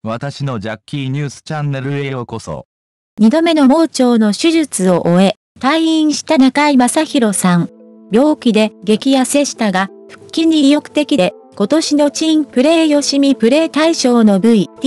私のジャッキーニュースチャンネルへようこそ。 2度目の盲腸の手術を終え、退院した中居正広さん。病気で激痩せしたが、復帰に意欲的で、今年の珍プレーよしみプレー大賞の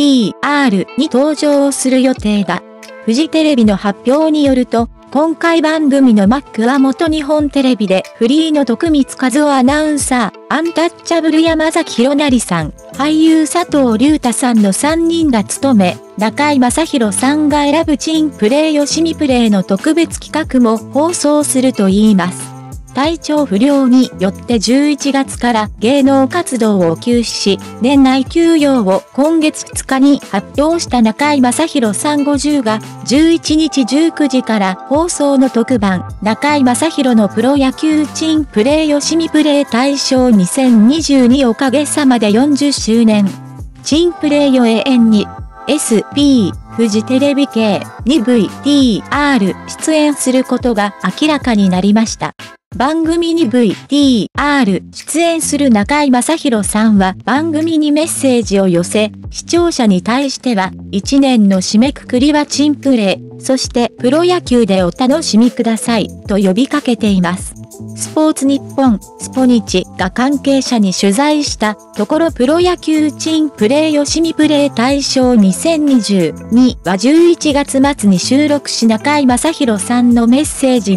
VTR に登場する予定だ。フジテレビの発表によると、今回番組のマックは元日本テレビでフリーの徳光和夫アナウンサー、アンタッチャブル山崎弘成さん、俳優佐藤隆太さんの3人が務め、中居正広さんが選ぶ珍プレーよしみプレーの特別企画も放送するといいます。体調不良によって11月から芸能活動を休止し、年内休養を今月2日に発表した中居正広さん50が11日19時から放送の特番中居正広のプロ野球珍プレーよしみプレー大賞2022おかげさまで40周年。珍プレーよ永遠に SP フジテレビ系に VTR 出演することが明らかになりました。番組に VTR 出演する中居正広さんは番組にメッセージを寄せ、視聴者に対しては1年の締めくくりは珍プレー、そしてプロ野球でお楽しみくださいと呼びかけています。スポーツニッポン、スポニチが関係者に取材したところプロ野球珍プレーよしみプレー大賞2022は11月末に収録し中居正広さんのメッセージ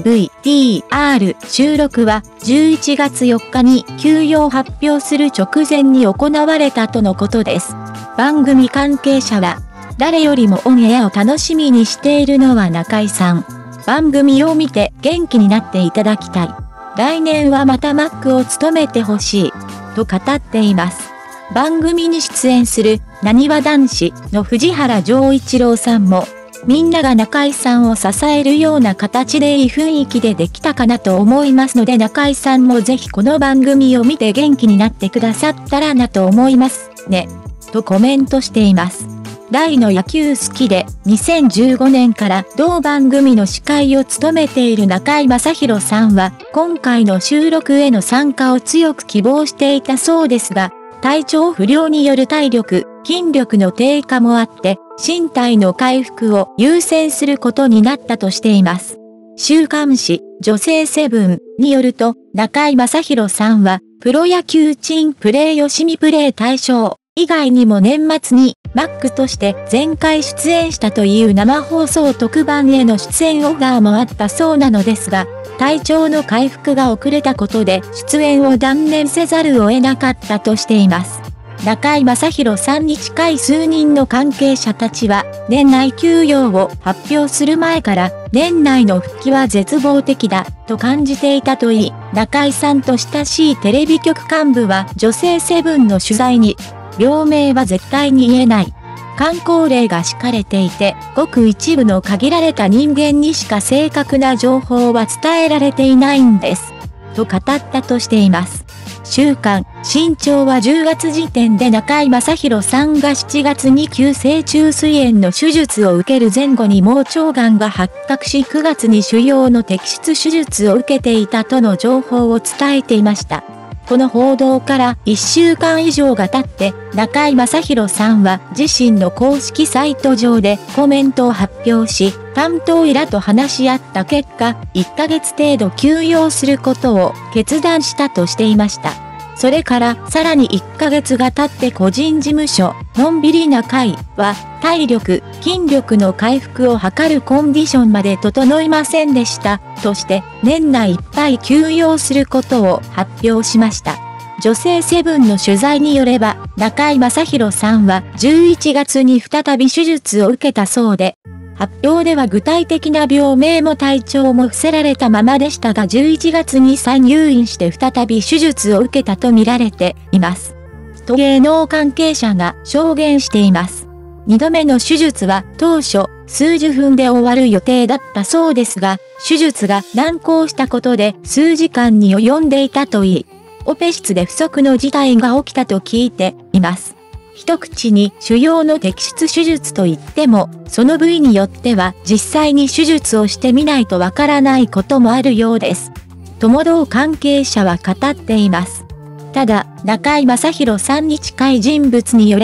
VTR 収録は11月4日に休養発表する直前に行われたとのことです。番組関係者は誰よりもオンエアを楽しみにしているのは中居さん。番組を見て元気になっていただきたい。来年はまたマックを務めてほしい、と語っています。番組に出演する、なにわ男子の藤原丈一郎さんも、みんなが中居さんを支えるような形でいい雰囲気でできたかなと思いますので中居さんもぜひこの番組を見て元気になってくださったらなと思いますね、とコメントしています。大の野球好きで、2015年から同番組の司会を務めている中居正広さんは、今回の収録への参加を強く希望していたそうですが、体調不良による体力、筋力の低下もあって、身体の回復を優先することになったとしています。週刊誌、女性セブンによると、中居正広さんは、プロ野球珍プレーよしみプレー大賞以外にも年末に、マックとして前回出演したという生放送特番への出演オファーもあったそうなのですが、体調の回復が遅れたことで出演を断念せざるを得なかったとしています。中居正広さんに近い数人の関係者たちは、年内休養を発表する前から、年内の復帰は絶望的だ、と感じていたといい、中居さんと親しいテレビ局幹部は女性セブンの取材に、病名は絶対に言えない。箝口令が敷かれていて、ごく一部の限られた人間にしか正確な情報は伝えられていないんです。と語ったとしています。週刊、新潮は10月時点で中居正広さんが7月に急性虫垂炎の手術を受ける前後に盲腸がんが発覚し9月に腫瘍の摘出手術を受けていたとの情報を伝えていました。この報道から1週間以上が経って、中居正広さんは自身の公式サイト上でコメントを発表し、担当医らと話し合った結果、1ヶ月程度休養することを決断したとしていました。それからさらに1ヶ月が経って個人事務所、のんびり中居は体力、筋力の回復を図るコンディションまで整いませんでした、として年内いっぱい休養することを発表しました。女性セブンの取材によれば、中居正広さんは11月に再び手術を受けたそうで、発表では具体的な病名も体調も伏せられたままでしたが11月に再入院して再び手術を受けたと見られています。と芸能関係者が証言しています。2度目の手術は当初数十分で終わる予定だったそうですが、手術が難航したことで数時間に及んでいたといい、オペ室で不測の事態が起きたと聞いています。一口に腫瘍の摘出手術といっても、その部位によっては実際に手術をしてみないとわからないこともあるようです。とも同関係者は語っています。ただ、中居正広さんに近い人物によれば、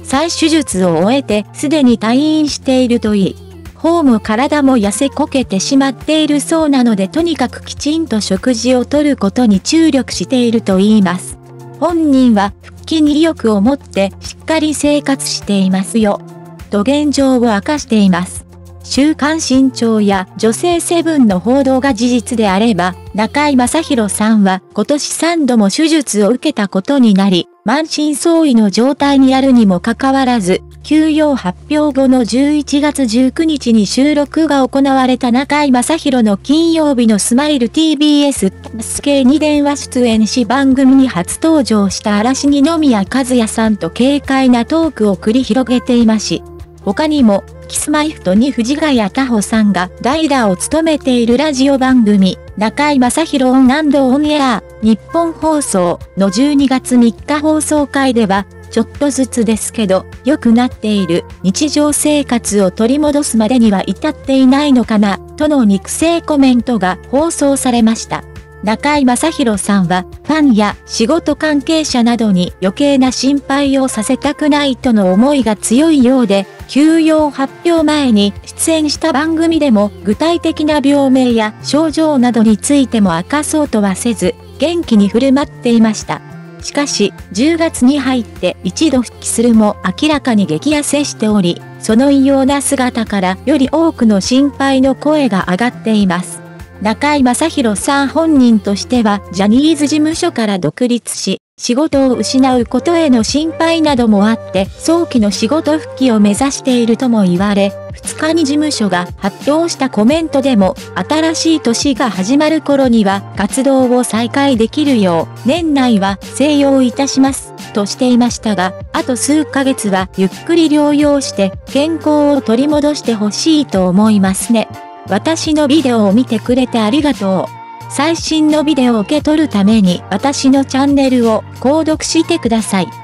再手術を終えてすでに退院しているといい、頬も体も痩せこけてしまっているそうなのでとにかくきちんと食事をとることに注力していると言います。本人は復帰に意欲を持ってしっかり生活していますよ。と現状を明かしています。週刊新潮や女性セブンの報道が事実であれば、中居正広さんは今年3度も手術を受けたことになり、満身創痍の状態にあるにもかかわらず、休養発表後の11月19日に収録が行われた中居正広の金曜日のスマイル TBS スケに電話出演し番組に初登場した嵐二宮和也さんと軽快なトークを繰り広げていまし。他にも、キスマイフトに藤ヶ谷太穂さんが代打を務めているラジオ番組、中居正広オン&オンエア、日本放送の12月3日放送回では、ちょっとずつですけど、良くなっている日常生活を取り戻すまでには至っていないのかな、との肉声コメントが放送されました。中居正広さんは、ファンや仕事関係者などに余計な心配をさせたくないとの思いが強いようで、休養発表前に出演した番組でも具体的な病名や症状などについても明かそうとはせず、元気に振る舞っていました。しかし、10月に入って一度復帰するも明らかに激痩せしており、その異様な姿からより多くの心配の声が上がっています。中居正広さん本人としてはジャニーズ事務所から独立し、仕事を失うことへの心配などもあって、早期の仕事復帰を目指しているとも言われ、2日に事務所が発表したコメントでも、新しい年が始まる頃には活動を再開できるよう、年内は静養いたします、としていましたが、あと数ヶ月はゆっくり療養して健康を取り戻してほしいと思いますね。私のビデオを見てくれてありがとう。最新のビデオを受け取るために私のチャンネルを購読してください。